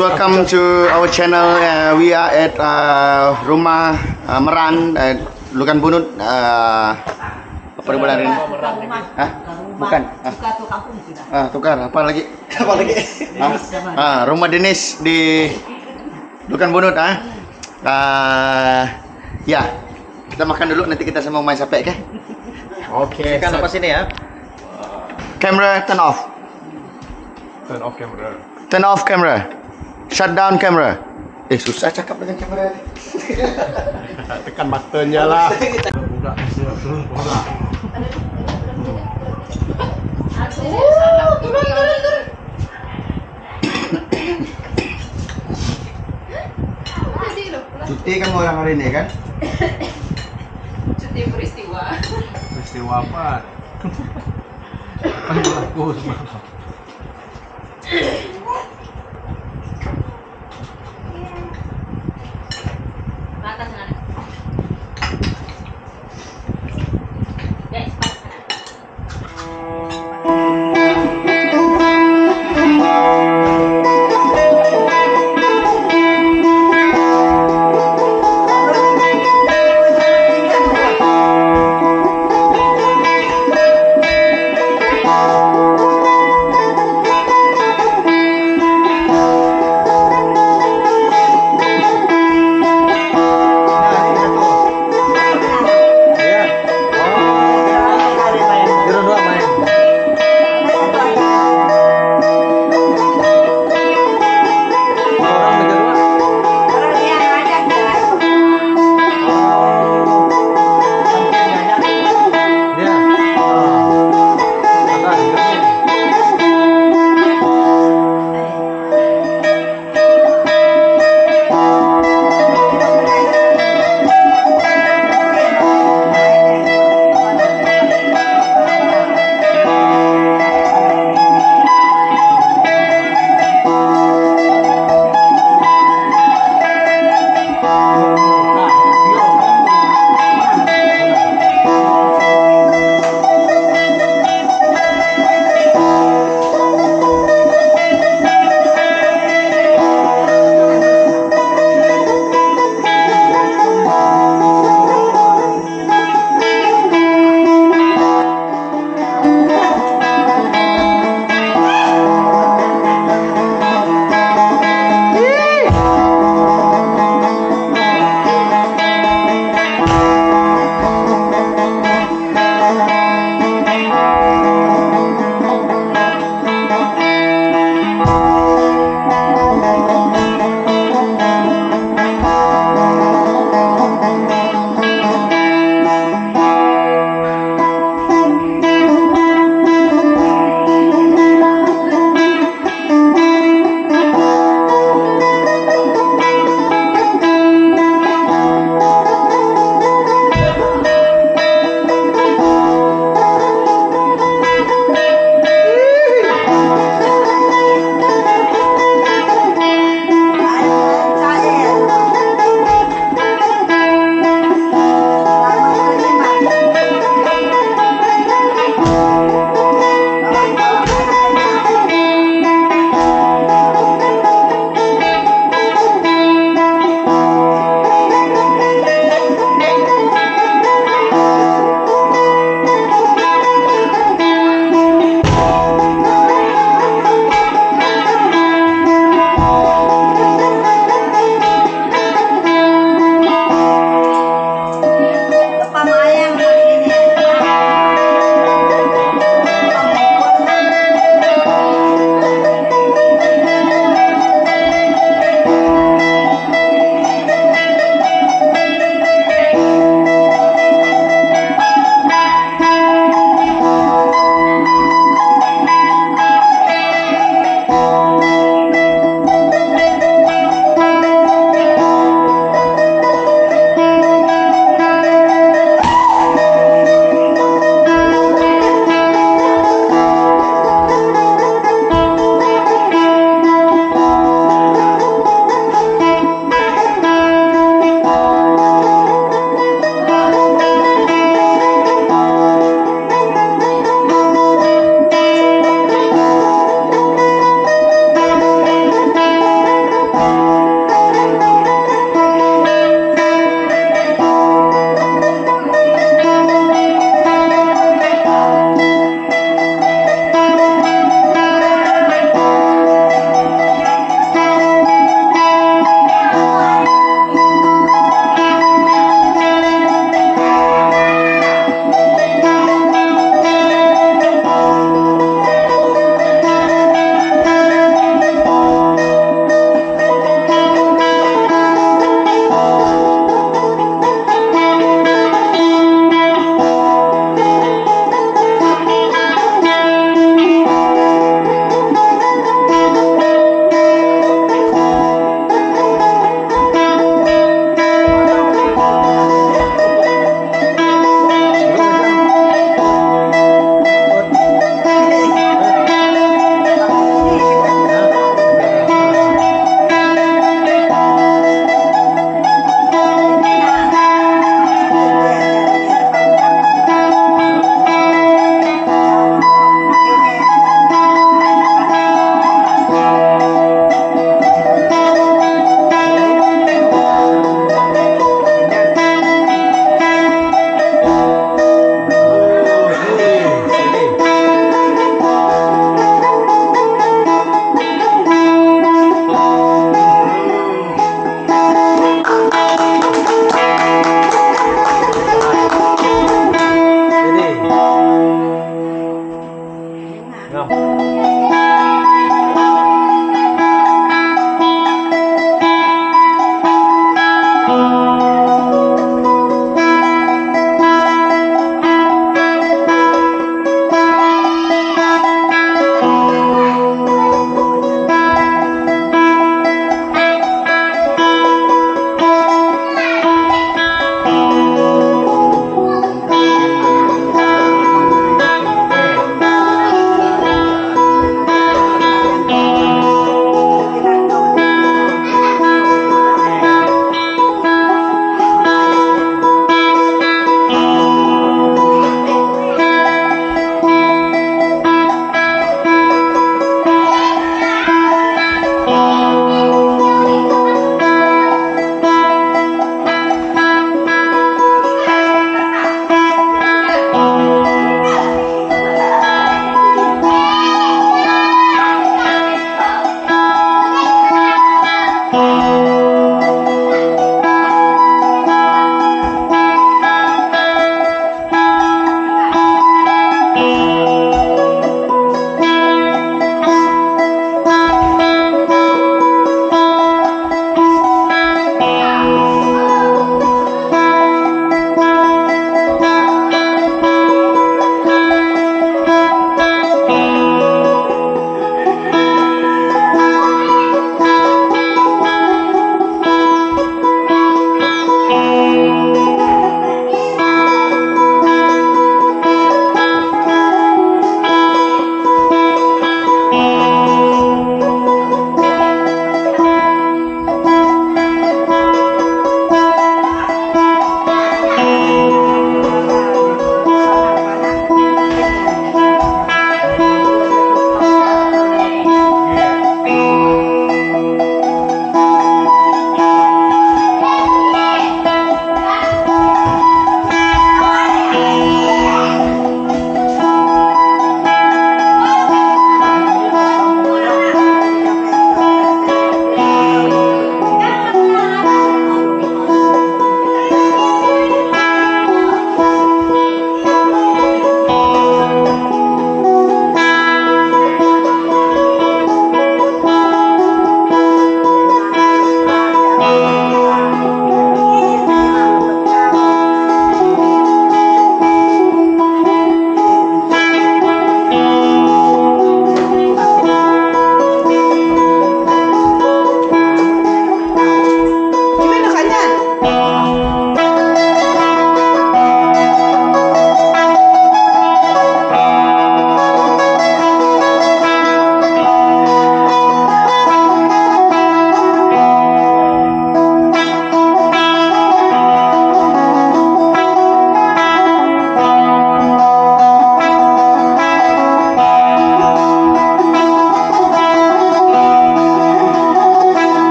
welcome to our channel. We are at Rumah Meran, Lukan Bunut. Apa bulan ini? Hah? Bukan. Tukar. Apa lagi? Rumah Denis di Lukan Bunut. Ya, kita makan dulu. Nanti kita sama main sampai, ke? Oke. Kan lepas sini ya. Camera turn off. Turn off camera. Turn off camera. Shut down camera. Susah cakap dengan kamera. Tekan matanya lah. Cuti kan orang hari ini kan? Cuti peristiwa. Peristiwa apa? Apa yang berlaku semalam? Mata sana. Guys, mata sana.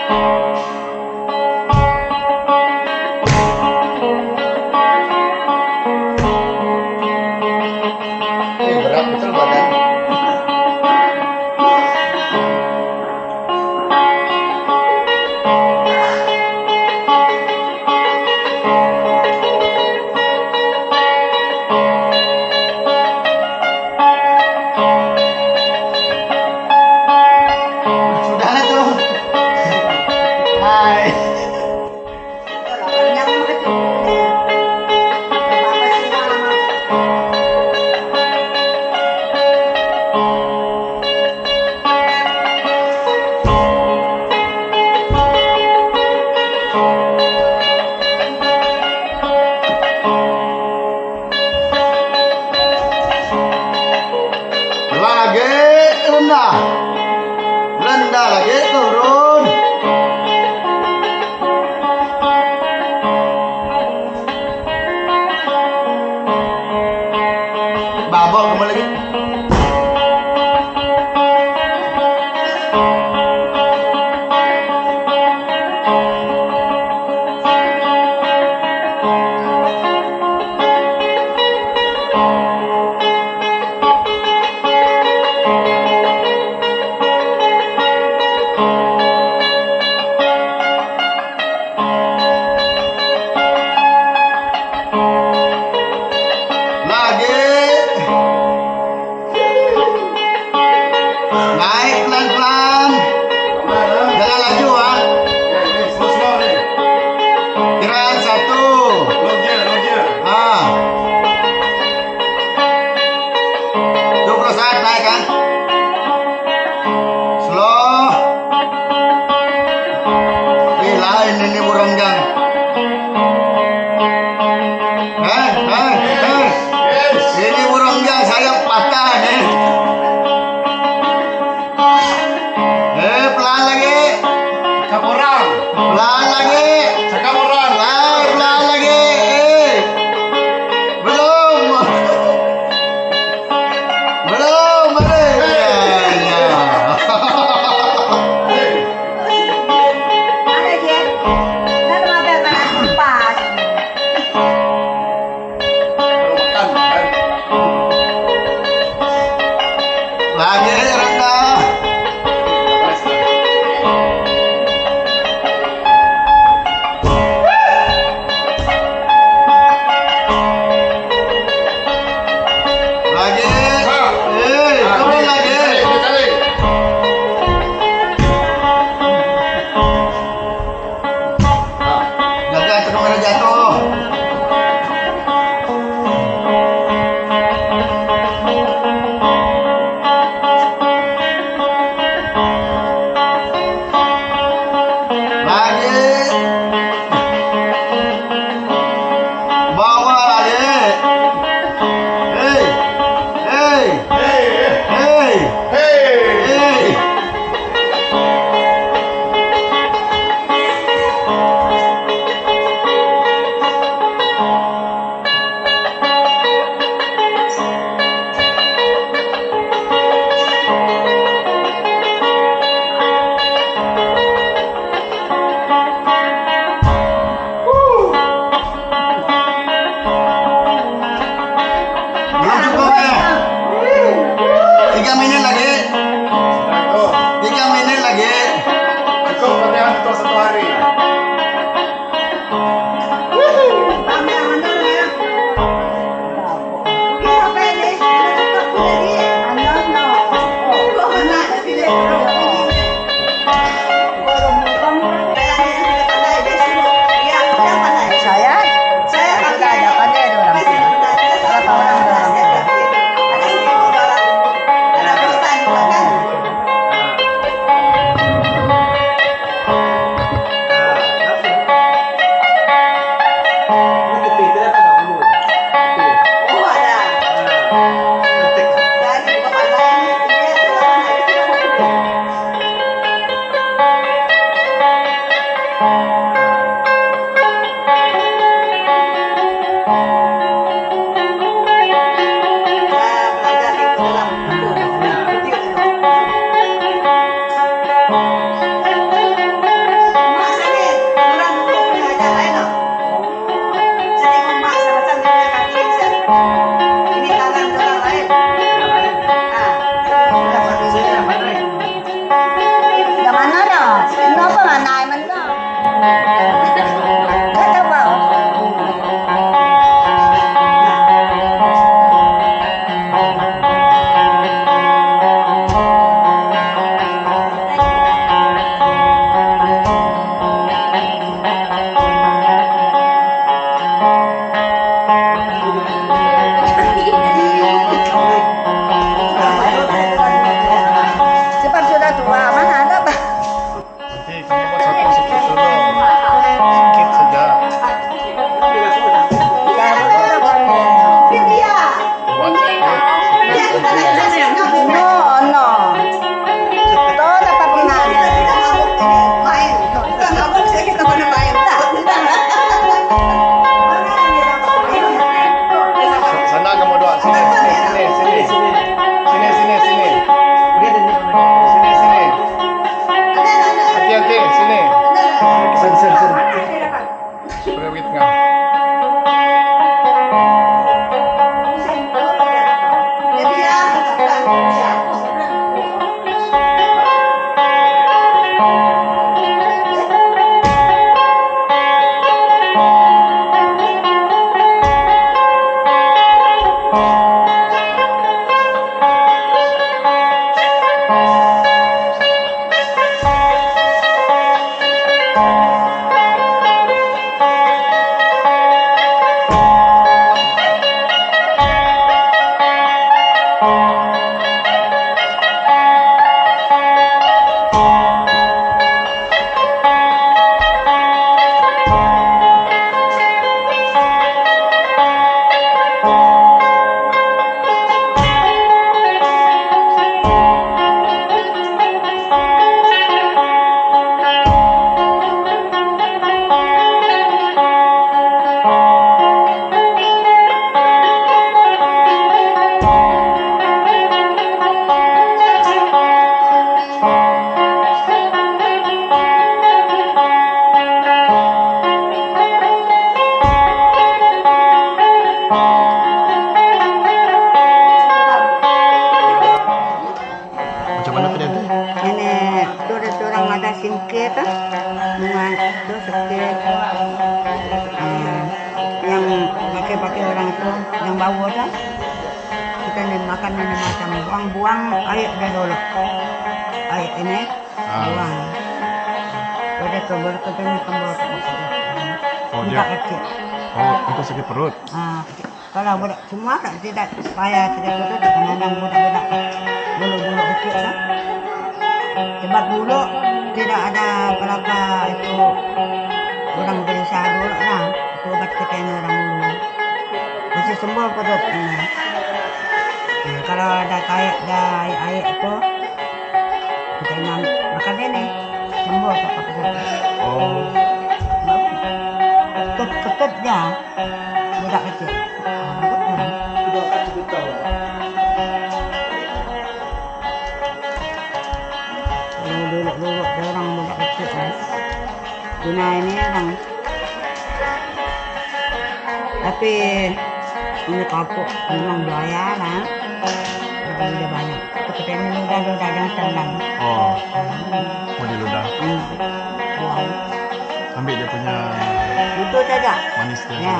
Berat betul badan. Sudahlah tuh. Hai. Lagi rendah. Rendah lagi turun. Babak kembali lagi. Lagi. Naik pelan-pelan. Jangan laju ah. Kiraan 1. Ah. 20 saat naik kan. Slow. Lain ini burung gang. Ini burung gang saya patah nih. Pelan lagi. Pelan lagi. Pelan lagi. Belum. Belum. Lagi rendah. Lagi. Turun lagi. Jaga kamera jatuh. Lagi. Bawa lagi. Hey. Belum cukup ya? 3 menit lagi. 3 menit lagi. nài mình đó. Thế đâu vào. Sebab sudah tua, mana ada Pak? Nanti kamu buat satu sedikit dulu. Sedikit saja. Ya, sudah boleh. Buat sedikit. No, no. Todo dapat pengaruh. Sana kamu dua. Sini. Hati-hati, sini. Pergi tengah. Macam mana tadi nanti? Ini orang ada singkir kan? Dengan itu sikit yang pakai orang itu yang bawa dah. Kita ni makan ini macam buang-buang air dah dulu. Air ini buang. Pada kebal ketemu kembal. Oh, Tidak dia. kecil. Oh, untuk sakit perut. Kalau budak semua tak tidak supaya tidak betul kadang budak-budak bulu-bulu kecil kan. Sebab dulu tidak ada berapa itu orang berusaha dulu lah. Itu obat kita ini orang dulu. Masih sembuh perut ini. Kalau ada kayak ada air itu kita makan ini sembuh tak apa-apa. Oh. Ketut dia budak kecil. Dulu orang budak kecil kan. Guna ini orang. Tapi ini kapuk memang bahaya lah. Udah banyak. Kita ini ludah yang sandang. Oh. Mau diludah. Buang. Ambil dia punya Itu saja. manis dia. Ya.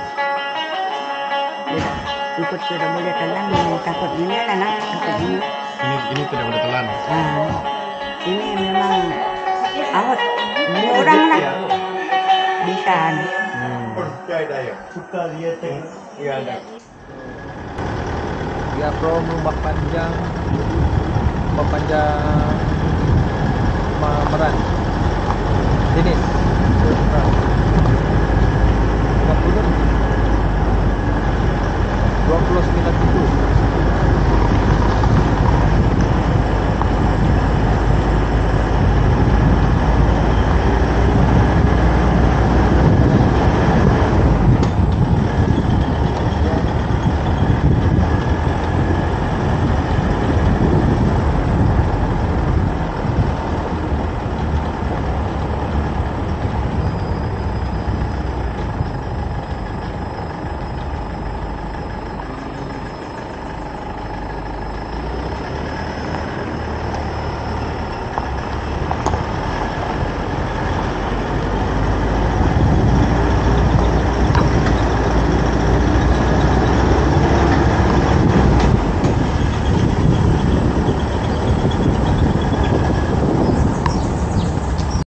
Ikut sudah boleh telan, takut ini lah, takut ini. Ini tidak boleh telan. Ini memang awet. Orang lah bisa. Ya bro, Mbak Panjang Meran jenis